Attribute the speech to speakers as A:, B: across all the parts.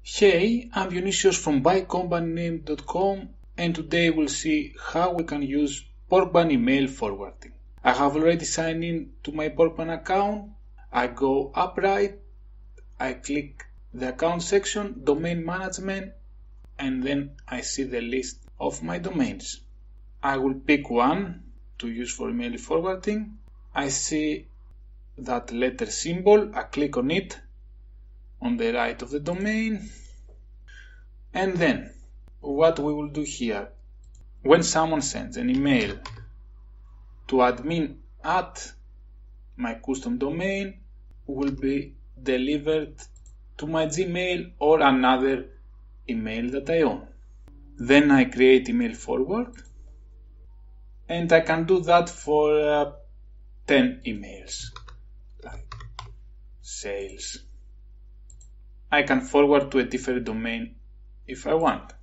A: Hey, I'm Dionysios from buycompanyname.com, and today we'll see how we can use Porkbun email forwarding. I have already signed in to my Porkbun account. I go up right, I click the account section, domain management, and then I see the list of my domains. I will pick one to use for email forwarding. I see that letter symbol, I click on it on the right of the domain, and then what we will do here, when someone sends an email to admin at my custom domain, will be delivered to my Gmail or another email that I own. Then I create email forward, and I can do that for 10 emails, like sales. I can forward to a different domain if I want.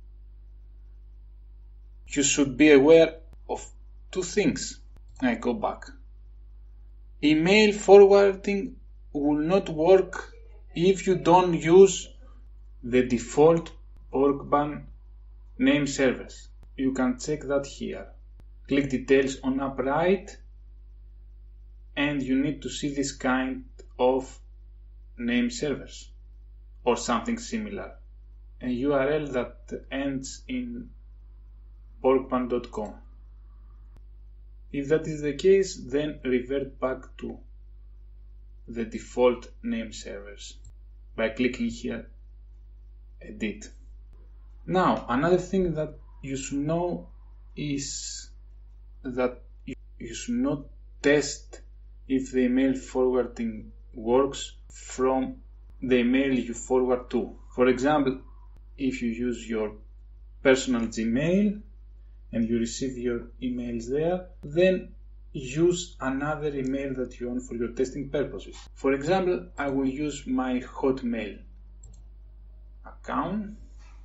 A: You should be aware of two things. I go back. Email forwarding will not work if you don't use the default Porkbun name servers. You can check that here. Click details on up right, and you need to see this kind of name servers or something similar, a URL that ends in porkbun.com. If that is the case, then revert back to the default name servers by clicking here, edit. Now, another thing that you should know is that you should not test if the email forwarding works from the email you forward to. For example, if you use your personal Gmail and you receive your emails there, then use another email that you own for your testing purposes. For example, I will use my Hotmail account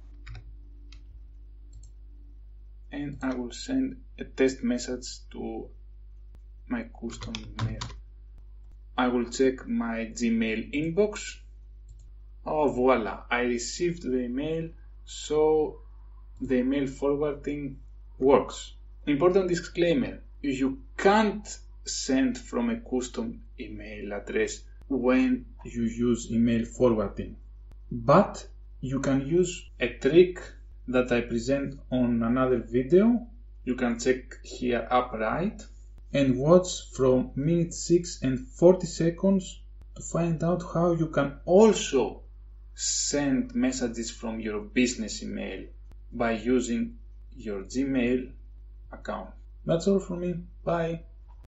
A: and I will send a test message to my custom email. I will check my Gmail inbox. Oh, voila, I received the email, so the email forwarding works. Important disclaimer, you can't send from a custom email address when you use email forwarding, but you can use a trick that I present on another video. You can check here up right and watch from minute 6 and 40 seconds to find out how you can also send messages from your business email by using your Gmail account. That's all from me. Bye.